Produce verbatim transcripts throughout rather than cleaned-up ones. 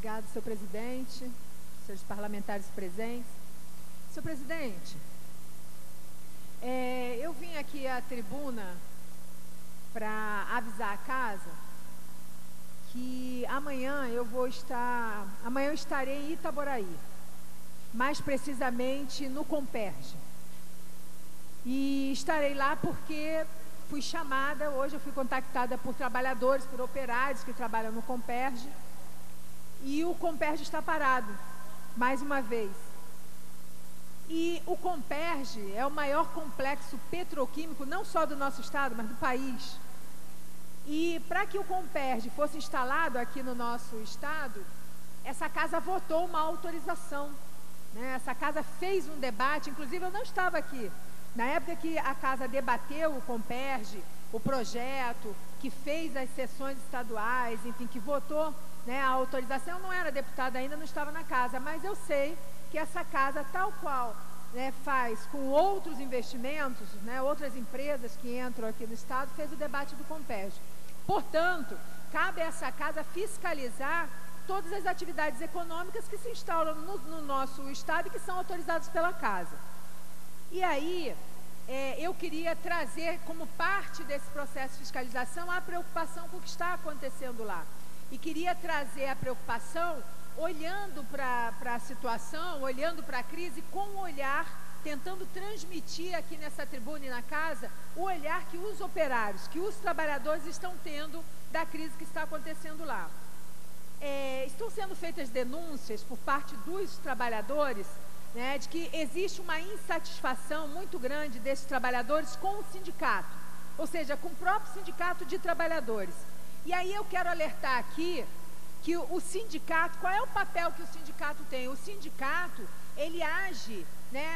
Obrigado, senhor presidente, senhores parlamentares presentes. Senhor presidente, é, eu vim aqui à tribuna para avisar a casa que amanhã eu vou estar, amanhã eu estarei em Itaboraí, mais precisamente no Comperj. E estarei lá porque fui chamada, hoje eu fui contactada por trabalhadores, por operários que trabalham no Comperj, e o Comperj está parado, mais uma vez. E o Comperj é o maior complexo petroquímico, não só do nosso estado, mas do país. E para que o Comperj fosse instalado aqui no nosso estado, essa casa votou uma autorização, né? Essa casa fez um debate, inclusive eu não estava aqui. Na época que a casa debateu o Comperj, o projeto, que fez as sessões estaduais, enfim, que votou, né, a autorização, eu não era deputada ainda, não estava na casa, mas eu sei que essa casa, tal qual, né, faz com outros investimentos, né, outras empresas que entram aqui no estado, fez o debate do Comperj. Portanto, cabe a essa casa fiscalizar todas as atividades econômicas que se instalam no, no nosso estado e que são autorizadas pela casa. E aí, é, eu queria trazer como parte desse processo de fiscalização a preocupação com o que está acontecendo lá. E queria trazer a preocupação olhando para a situação, olhando para a crise com um olhar, tentando transmitir aqui nessa tribuna e na casa, o olhar que os operários, que os trabalhadores estão tendo da crise que está acontecendo lá. É, estão sendo feitas denúncias por parte dos trabalhadores, né, de que existe uma insatisfação muito grande desses trabalhadores com o sindicato, ou seja, com o próprio sindicato de trabalhadores. E aí eu quero alertar aqui que o, o sindicato, qual é o papel que o sindicato tem? O sindicato, ele age, né,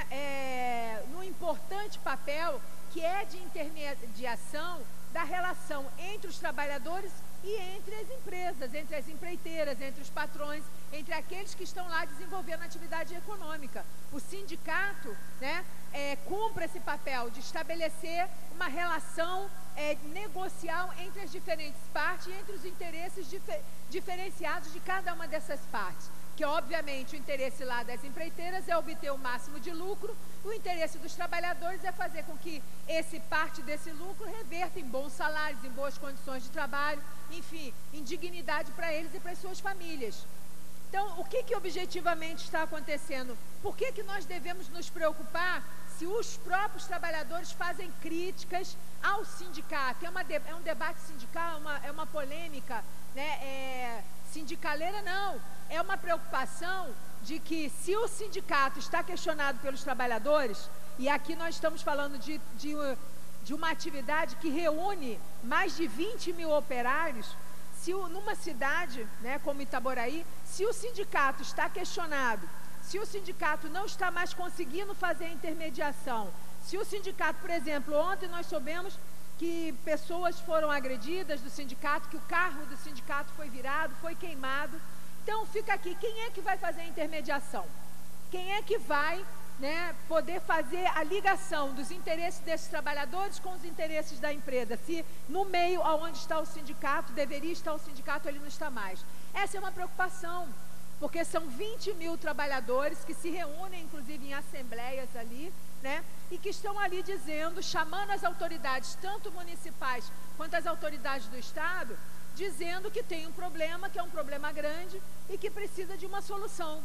é, num importante papel que é de intermediação da relação entre os trabalhadores e entre as empresas, entre as empreiteiras, entre os patrões, entre aqueles que estão lá desenvolvendo atividade econômica. O sindicato, né, é, cumpre esse papel de estabelecer uma relação é, negocial entre as diferentes partes e entre os interesses dif diferenciados de cada uma dessas partes. Que, obviamente, o interesse lá das empreiteiras é obter o máximo de lucro, o interesse dos trabalhadores é fazer com que esse parte desse lucro reverta em bons salários, em boas condições de trabalho, enfim, em dignidade para eles e para as suas famílias. Então, o que que objetivamente está acontecendo? Por que que nós devemos nos preocupar se os próprios trabalhadores fazem críticas ao sindicato? É, uma de, é um debate sindical, é uma, é uma polêmica, né, é, sindicaleira, não. É uma preocupação de que, se o sindicato está questionado pelos trabalhadores, e aqui nós estamos falando de, de, de uma atividade que reúne mais de vinte mil operários, se o, numa cidade, né, como Itaboraí, se o sindicato está questionado, se o sindicato não está mais conseguindo fazer a intermediação, se o sindicato, por exemplo, ontem nós soubemos que pessoas foram agredidas do sindicato, que o carro do sindicato foi virado, foi queimado. Então fica aqui, quem é que vai fazer a intermediação? Quem é que vai, né, poder fazer a ligação dos interesses desses trabalhadores com os interesses da empresa? Se no meio onde está o sindicato, deveria estar o sindicato, ele não está mais. Essa é uma preocupação, porque são vinte mil trabalhadores que se reúnem, inclusive, em assembleias ali, né, e que estão ali dizendo, chamando as autoridades, tanto municipais quanto as autoridades do Estado, dizendo que tem um problema, que é um problema grande e que precisa de uma solução.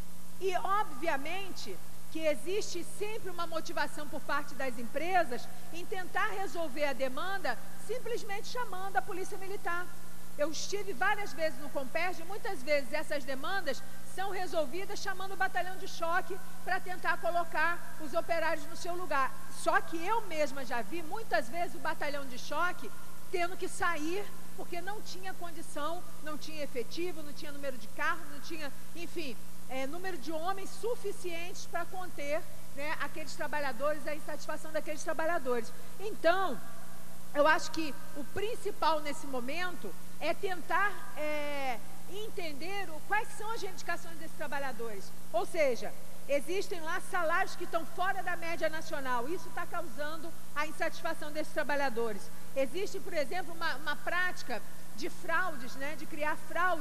E, obviamente, que existe sempre uma motivação por parte das empresas em tentar resolver a demanda simplesmente chamando a polícia militar. Eu estive várias vezes no Comperj e muitas vezes essas demandas são resolvidas chamando o batalhão de choque para tentar colocar os operários no seu lugar. Só que eu mesma já vi muitas vezes o batalhão de choque tendo que sair porque não tinha condição, não tinha efetivo, não tinha número de carro, não tinha, enfim, é, número de homens suficientes para conter, né, aqueles trabalhadores, a insatisfação daqueles trabalhadores. Então, eu acho que o principal nesse momento é tentar é, entender o, quais são as reivindicações desses trabalhadores. Ou seja, existem lá salários que estão fora da média nacional. Isso está causando a insatisfação desses trabalhadores. Existe, por exemplo, uma, uma prática de fraudes, né, de criar fraudes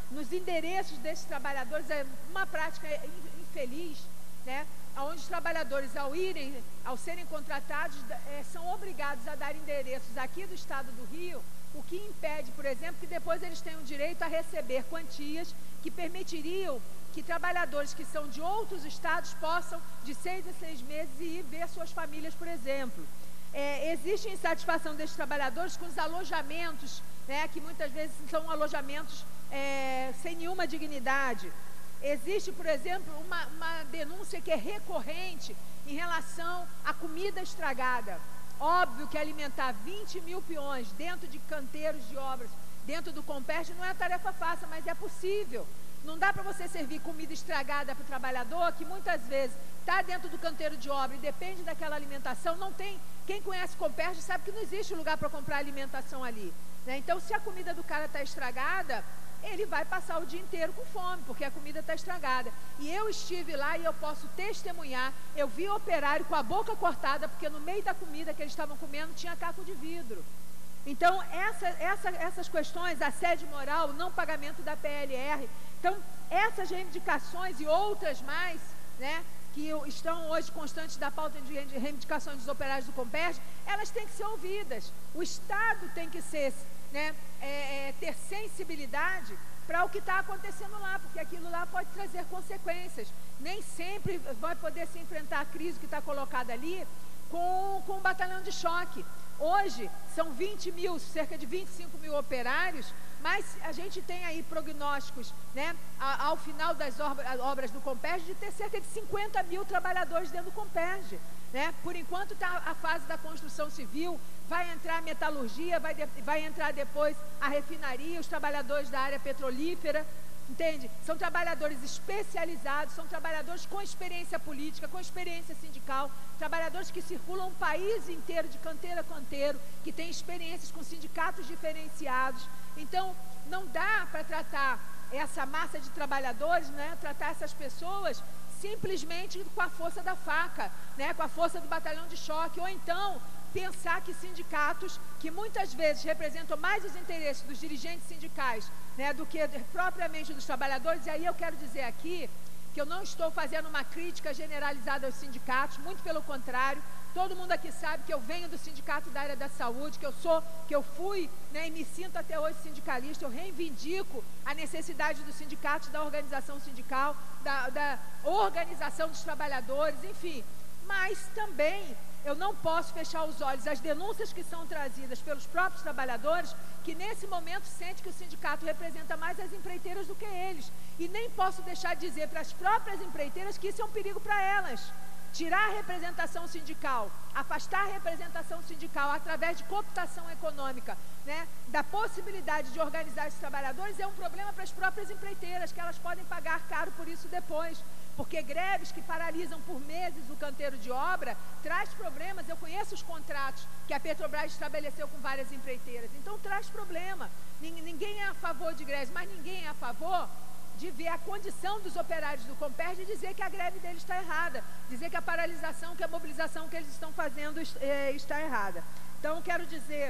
nos endereços desses trabalhadores, é uma prática infeliz, né? Onde os trabalhadores, ao irem, ao serem contratados, é, são obrigados a dar endereços aqui do estado do Rio, o que impede, por exemplo, que depois eles tenham direito a receber quantias que permitiriam que trabalhadores que são de outros estados possam, de seis a seis meses, ir ver suas famílias, por exemplo. É, existe insatisfação desses trabalhadores com os alojamentos, né, que muitas vezes são alojamentos é, sem nenhuma dignidade. Existe, por exemplo, uma, uma denúncia que é recorrente em relação à comida estragada. Óbvio que alimentar vinte mil peões dentro de canteiros de obras, dentro do Comperj, não é uma tarefa fácil, mas é possível. Não dá para você servir comida estragada para o trabalhador, que muitas vezes está dentro do canteiro de obra e depende daquela alimentação. Não tem, quem conhece o Comperj sabe que não existe lugar para comprar alimentação ali, né? Então, se a comida do cara está estragada, ele vai passar o dia inteiro com fome, porque a comida está estragada. E eu estive lá e eu posso testemunhar, eu vi o operário com a boca cortada, porque no meio da comida que eles estavam comendo tinha caco de vidro. Então, essa, essa, essas questões, assédio moral, não pagamento da P L R, então, essas reivindicações e outras mais, né, que estão hoje constantes da pauta de reivindicações dos operários do Comperj, elas têm que ser ouvidas. O Estado tem que ser, né, é, é, ter sensibilidade para o que está acontecendo lá, porque aquilo lá pode trazer consequências. Nem sempre vai poder se enfrentar a crise que está colocada ali com, com um batalhão de choque. Hoje são vinte mil, cerca de vinte e cinco mil operários, mas a gente tem aí prognósticos, né, ao final das obras do Comperj, de ter cerca de cinquenta mil trabalhadores dentro do Comperj, né? Por enquanto está a fase da construção civil, vai entrar a metalurgia, vai, de, vai entrar depois a refinaria, os trabalhadores da área petrolífera, entende? São trabalhadores especializados, são trabalhadores com experiência política, com experiência sindical, trabalhadores que circulam o país inteiro, de canteiro a canteiro, que têm experiências com sindicatos diferenciados. Então, não dá para tratar essa massa de trabalhadores, né, tratar essas pessoas simplesmente com a força da faca, né, com a força do batalhão de choque, ou então pensar que sindicatos, que muitas vezes representam mais os interesses dos dirigentes sindicais, né, do que propriamente dos trabalhadores. E aí eu quero dizer aqui que eu não estou fazendo uma crítica generalizada aos sindicatos, muito pelo contrário. Todo mundo aqui sabe que eu venho do sindicato da área da saúde, que eu sou, que eu fui, né, e me sinto até hoje sindicalista. Eu reivindico a necessidade dos sindicatos, da organização sindical, da, da organização dos trabalhadores, enfim. Mas também eu não posso fechar os olhos às denúncias que são trazidas pelos próprios trabalhadores, que nesse momento sente que o sindicato representa mais as empreiteiras do que eles. E nem posso deixar de dizer para as próprias empreiteiras que isso é um perigo para elas. Tirar a representação sindical, afastar a representação sindical através de cooptação econômica, né, da possibilidade de organizar esses trabalhadores, é um problema para as próprias empreiteiras, que elas podem pagar caro por isso depois. Porque greves que paralisam por meses o canteiro de obra traz problemas. Eu conheço os contratos que a Petrobras estabeleceu com várias empreiteiras, então traz problema. Ninguém é a favor de greves, mas ninguém é a favor de ver a condição dos operários do Comperj e dizer que a greve deles está errada, dizer que a paralisação, que a mobilização que eles estão fazendo é, está errada. Então, quero dizer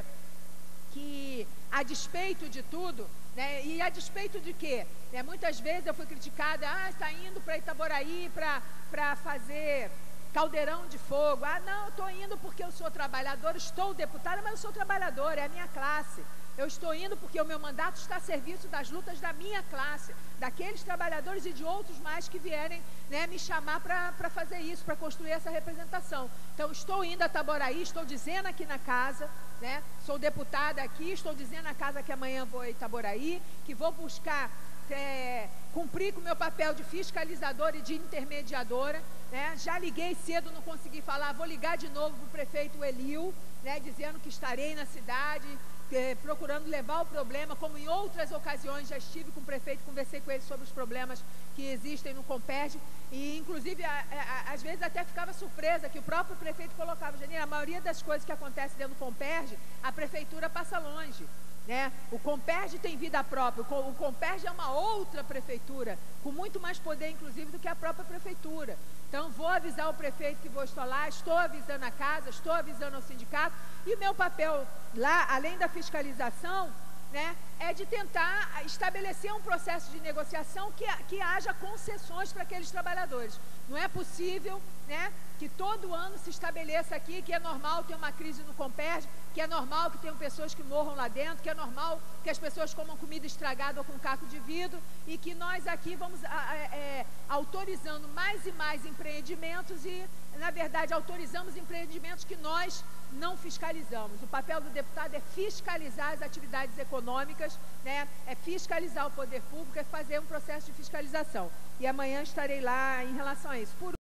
que, a despeito de tudo, né, e a despeito de quê? Né, muitas vezes eu fui criticada, ah, está indo para Itaboraí para fazer caldeirão de fogo. Ah, não, eu estou indo porque eu sou trabalhadora, estou deputada, mas eu sou trabalhadora, é a minha classe. Eu estou indo porque o meu mandato está a serviço das lutas da minha classe, daqueles trabalhadores e de outros mais que vierem, né, me chamar para fazer isso, para construir essa representação. Então, estou indo a Itaboraí, estou dizendo aqui na casa, né, sou deputada aqui, estou dizendo na casa que amanhã vou a Itaboraí, que vou buscar é, cumprir com o meu papel de fiscalizadora e de intermediadora, né. Já liguei cedo, não consegui falar, vou ligar de novo para o prefeito Elil, né, dizendo que estarei na cidade, É, procurando levar o problema, como em outras ocasiões já estive com o prefeito, conversei com ele sobre os problemas que existem no Comperj, e inclusive a, a, às vezes até ficava surpresa que o próprio prefeito colocava, Janine, a maioria das coisas que acontecem dentro do Comperj, a prefeitura passa longe, né? O Comperj tem vida própria, o Comperj é uma outra prefeitura, com muito mais poder inclusive do que a própria prefeitura. Então vou avisar o prefeito que vou estar lá, estou avisando a casa, estou avisando ao sindicato, e o meu papel lá, além da fiscalização, né, é de tentar estabelecer um processo de negociação que, que haja concessões para aqueles trabalhadores. Não é possível, né, que todo ano se estabeleça aqui que é normal ter uma crise no Comperj, que é normal que tenham pessoas que morram lá dentro, que é normal que as pessoas comam comida estragada ou com caco de vidro, e que nós aqui vamos é, autorizando mais e mais empreendimentos e, na verdade, autorizamos empreendimentos que nós não fiscalizamos. O papel do deputado é fiscalizar as atividades econômicas, né? É fiscalizar o poder público, é fazer um processo de fiscalização. E amanhã estarei lá em relação a isso. Por